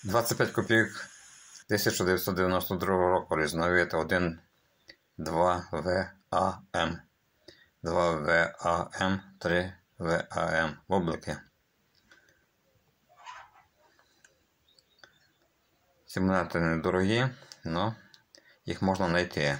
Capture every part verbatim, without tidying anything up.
двадцять п'ять копійок тисяча дев'ятсот дев'яносто другого року, різновид один два В А М, два В А М, три В А М. Бублики. Ці монети недорогі, але їх можна знайти.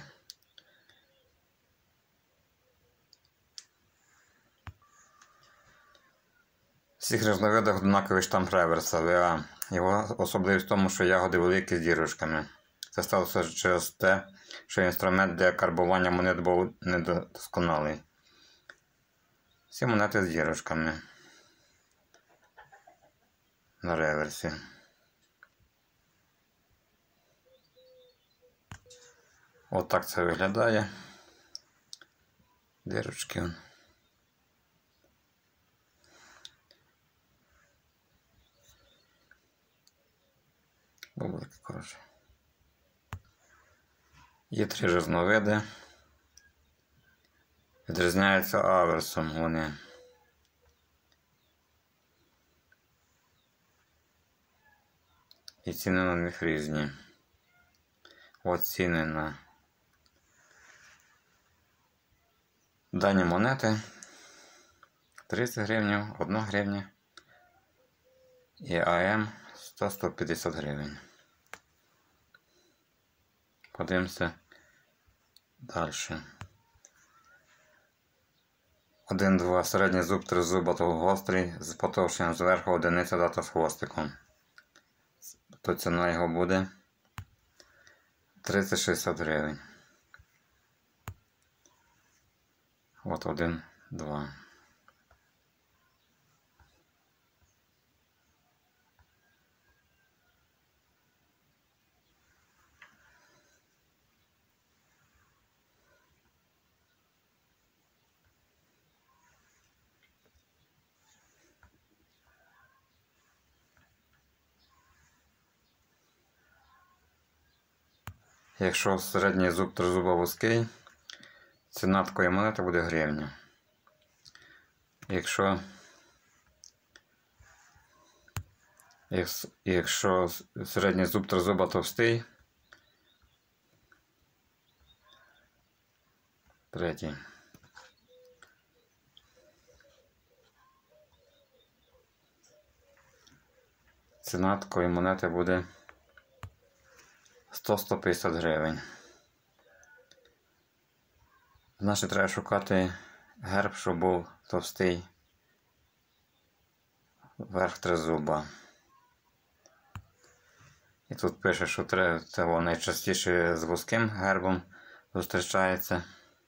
В всіх різновидах однаковий штамп реверса В А. Його особливість в тому, що ягоди великі з дірочками. Це сталося через те, що інструмент для карбування монет був недосконалий. Всі монети з дірочками на реверсі. От так це виглядає. Дірочки. Бублики, коротше. Є три різновиди. Відрізняються аверсом вони. І ціни на них різні. От ціни на дані монети. тридцять гривень, одна гривня. І А М сто - сто п'ятдесят гривень. Подивимося далі. один два. Середній зуб, три зуба, гострий, з потовщенням зверху, одиниця дата з хвостиком. То ціна його буде тридцять - шістдесят гривень. От один два. Якщо середній зуб тризуба вузький, ціна такої монети буде гривня. Якщо, якщо середній зуб тризуба товстий, третій. Ціна такої монети буде сто - сто п'ятдесят гривень. Значить, треба шукати герб, щоб був товстий верх тризуба. І тут пише, що треба, це найчастіше з вузьким гербом зустрічається.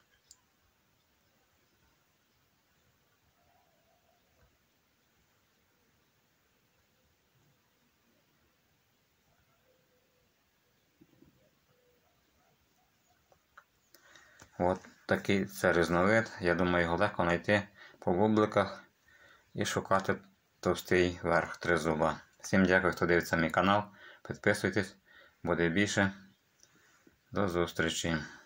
От такий це різновид. Я думаю, його легко знайти по бубликах і шукати товстий верх тризуба. Всім дякую, хто дивиться мій канал. Підписуйтесь, буде більше. До зустрічі.